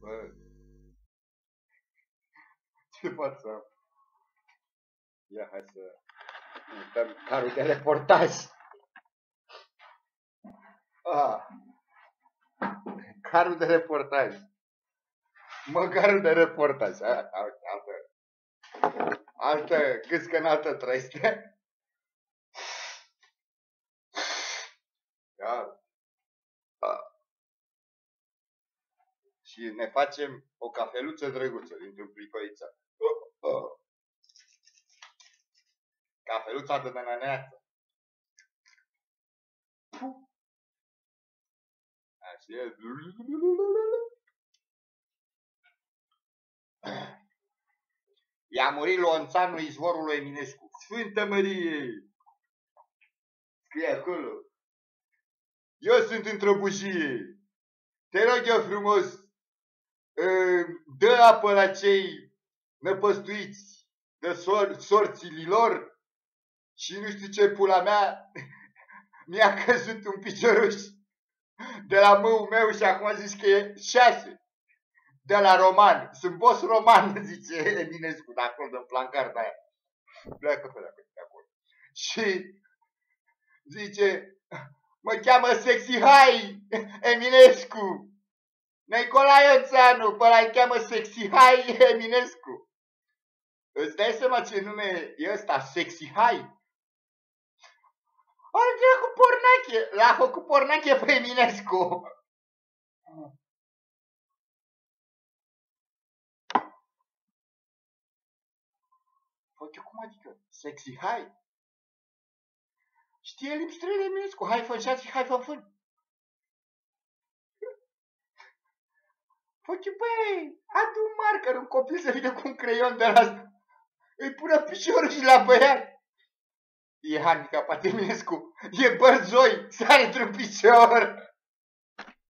Bă, ce pot să... Ia, hai să uităm carul de reportaj. Carul de reportaj. Măcarul de reportaj. Altă gâscă în altă trăiste. Și ne facem o cafeluță drăguță dintr-un plicoiță. Cafeluța de năneață. Așa e. I-a murit Lonțanul izvorului Eminescu. Sfântă Mărie! Scrie acolo. Eu sunt într-o bușie. Te rog eu frumos, dă apă la cei năpăstuiți de sorții lor și nu știu ce pula mea mi-a căzut un picioruș de la mâul meu și acum zici că e 6. De la roman. Sunt boss roman, zice Eminescu, de acolo, din plancarda aia. Pleacă pe acolo. Și zice, mă cheamă Sexy High Eminescu. Nicolae Ioțanu, pe ăla îl cheamă Sexy High Eminescu. Îți dai seama ce nume e ăsta, Sexy High? Ăla dracu pornache, l-a făcut pornache pe Eminescu. Fă-te cum adică? Sexy High? Știe limbi străine Eminescu, hai fă-n șați și hai fă-n fân. Fă-te, băi, adu un marker, un copil să vină cu un creion de la... Îi pună piciorul și la băiat. E handicapat Eminescu, e bărzoi, sare într-un picior.